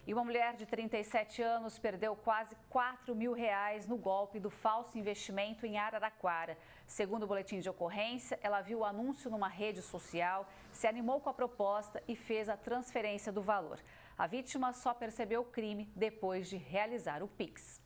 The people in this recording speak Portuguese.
E uma mulher de 37 anos perdeu quase R$ 4.000 no golpe do falso investimento em Araraquara. Segundo o boletim de ocorrência, ela viu o anúncio numa rede social, se animou com a proposta e fez a transferência do valor. A vítima só percebeu o crime depois de realizar o Pix.